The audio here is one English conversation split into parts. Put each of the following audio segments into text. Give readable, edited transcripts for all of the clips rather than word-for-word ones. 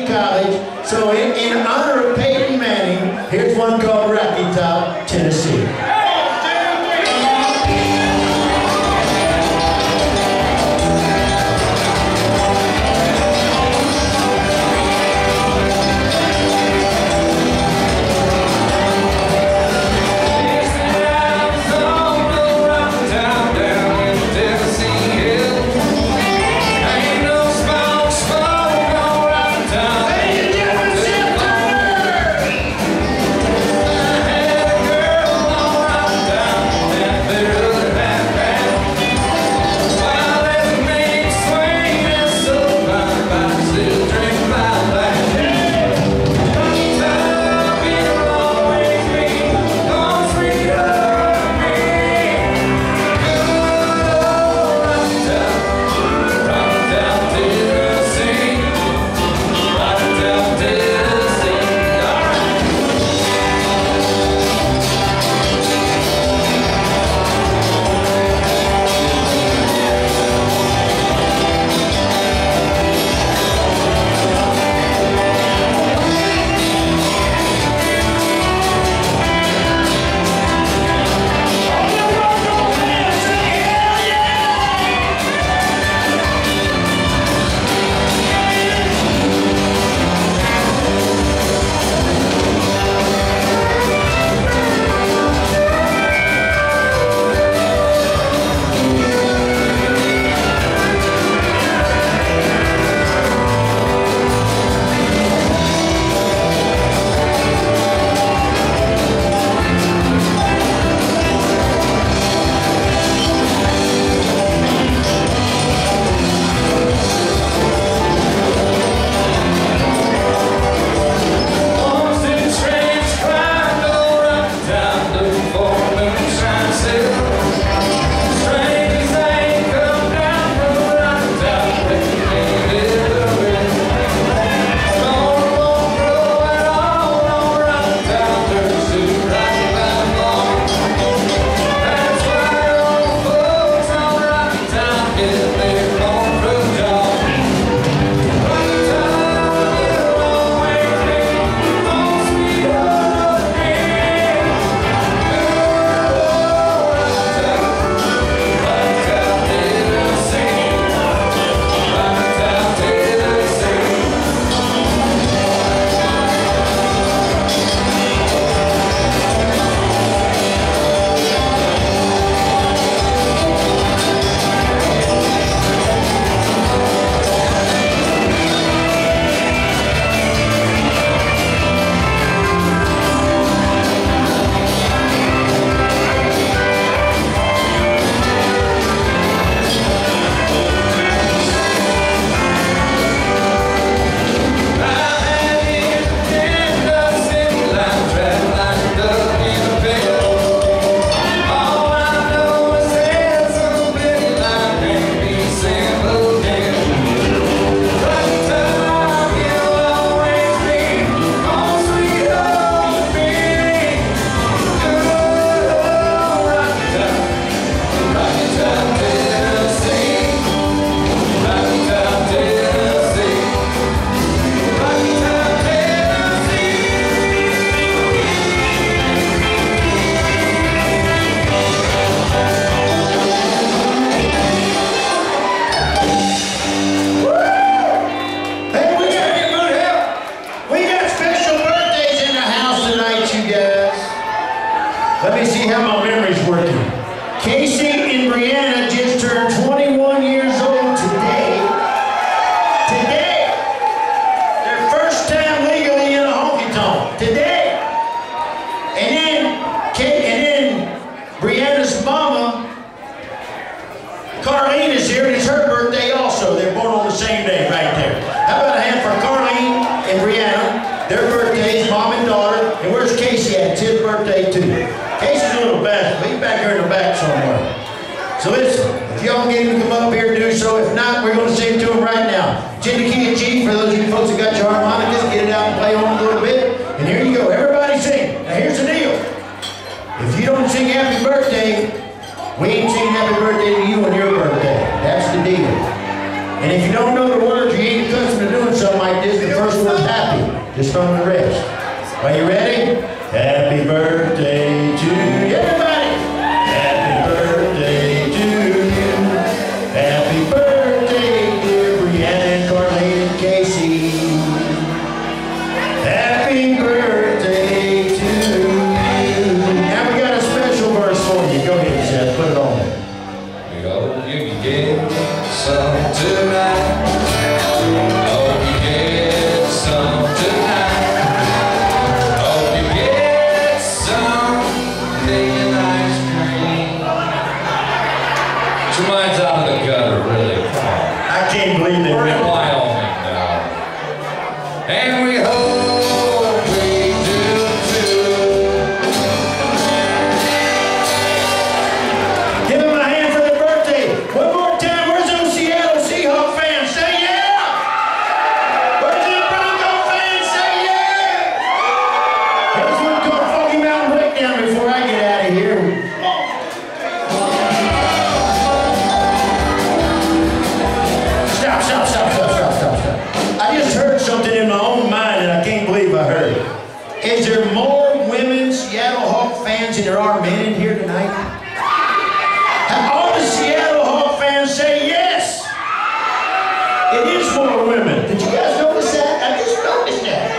Community College. So in honor of Peyton Manning, here's one called Rocky Top, Tennessee. Let me see how my memory's working. Casey and Brianna just turned 21 years old today. Today! Their first time legally in a honky-tonk. Today! And then Brianna's mama, Carlene, is here, and it's her birthday also. They're born on the same day right there. How about a hand for Carlene and Brianna? Their birthdays, mom and daughter. And where's Casey at? It's his birthday too. Casey's a little bastard. He's back here in the back somewhere. So listen, if y'all get him to come up here, do so. If not, we're going to sing to him right now. Chin the key and G, for those of you folks that got your harmonicas, get it out and play on a little bit. And here you go. Everybody sing. Now here's the deal. If you don't sing happy birthday, we ain't singing happy birthday to you on your birthday. That's the deal. And if you don't know the words, you ain't accustomed to doing something like this, the first one just from the rest. Are you ready? Happy birthday to you. Everybody! Happy birthday to you. Happy birthday, dear Brianna, Carlene, and Casey. Happy birthday to you. Now we got a special verse for you. Go ahead, Seth. Put it on. Oh, you can get some tonight. Oh, you get some tonight. Oh, you get some thinking ice cream. Your mind's out of the gutter, really. I can't believe it. We're in Wyoming now. And we hope we do too. Give him a hand for the birthday. One more time. Where's those Seattle Seahawks fans? Say yeah! Where's the Bronco fans? Say yeah! Here's one called Foggy Mountain Breakdown before I get out of here. Stop. I just heard something in my own mind and I can't believe I heard it. Is there more women Seattle Hawk fans than there are men in here tonight? All the Seattle Hawk fans say yes. It is more women. Did you guys notice that? I just noticed that.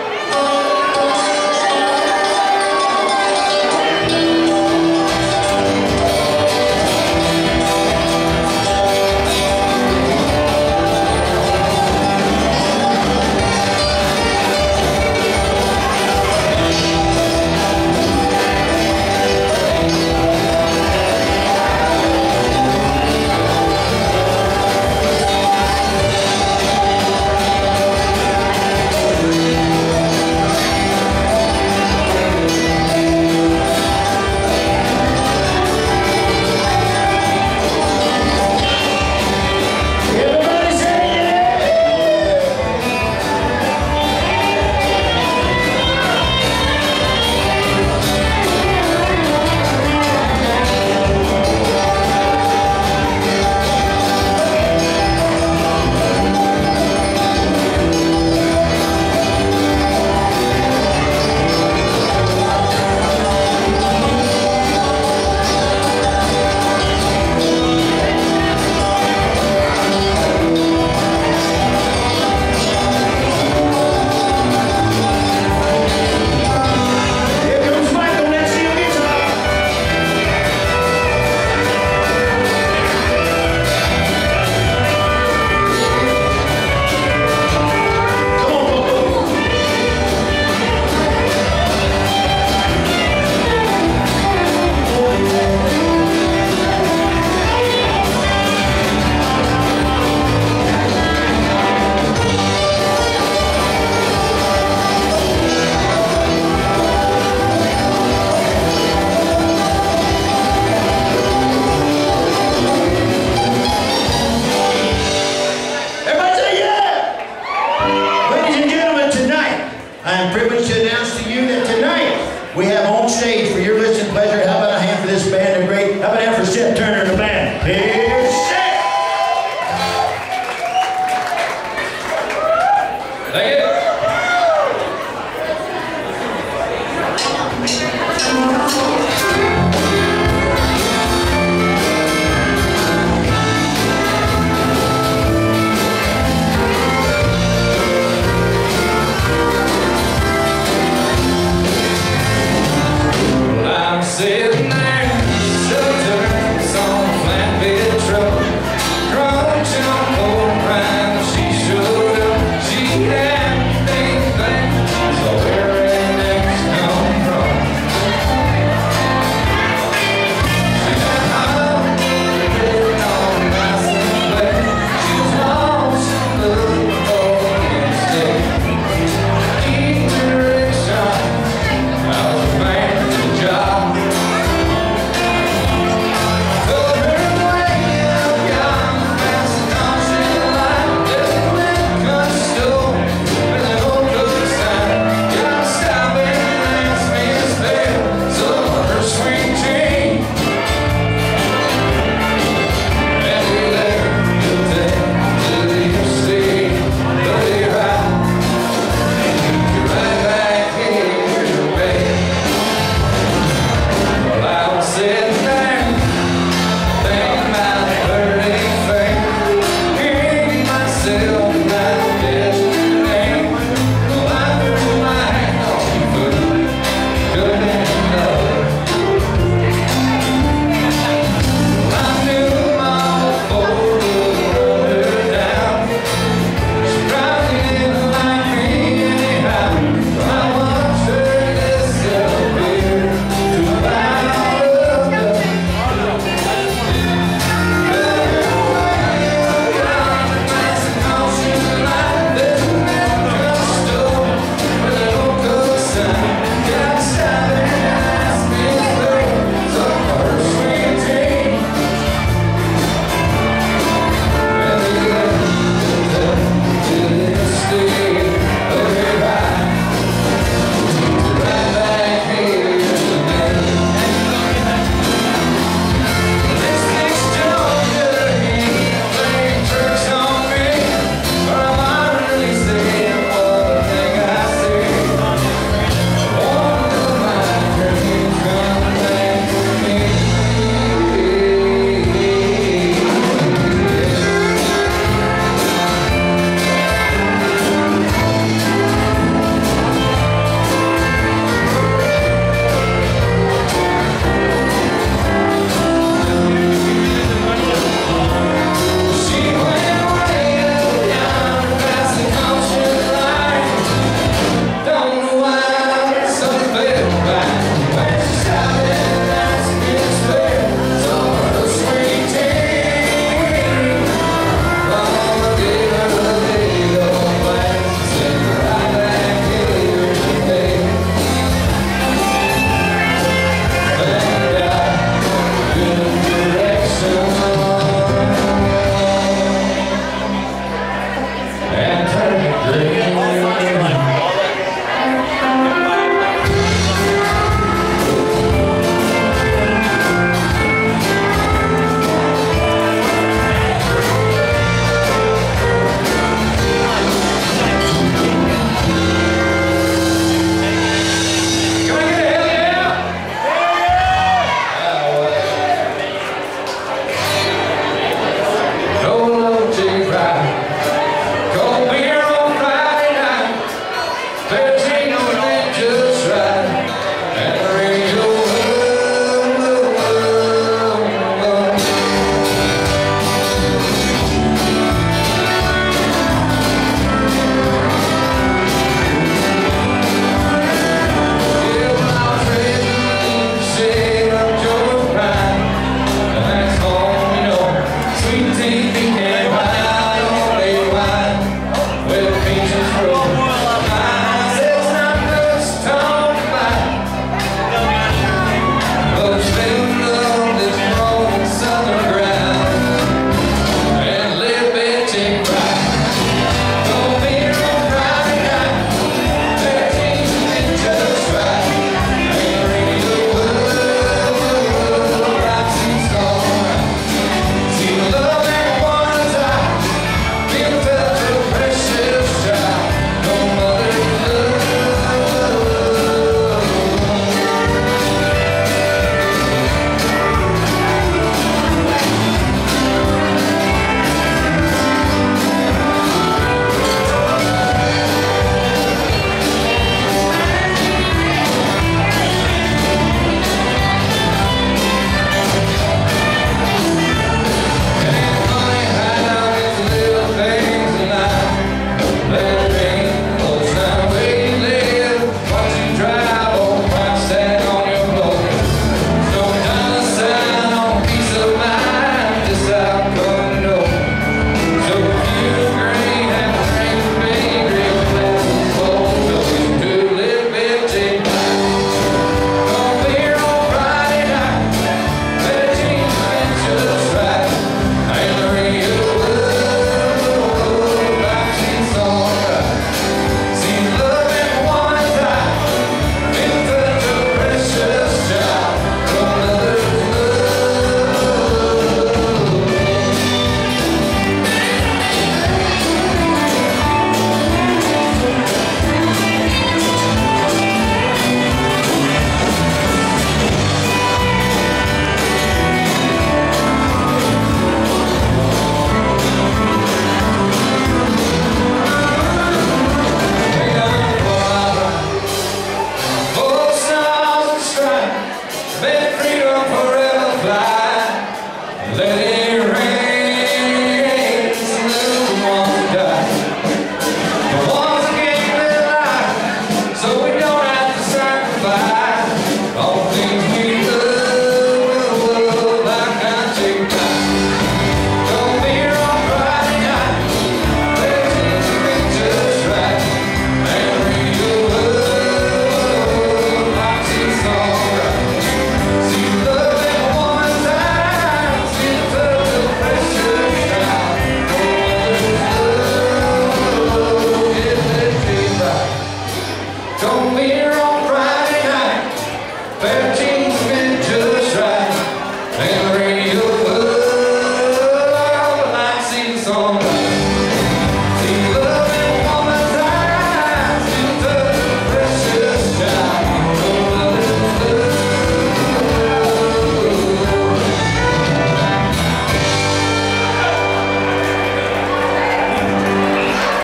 I am privileged to announce to you that tonight we have on stage for your listening pleasure. How about a hand for this band? They're great. How about a hand for Seth Turner and the band? Here's Seth! Thank you. Sitting there, shoulders on a flatbed truck, crunching on cold prime. She showed up, she had things back, so where rednecks come from. There's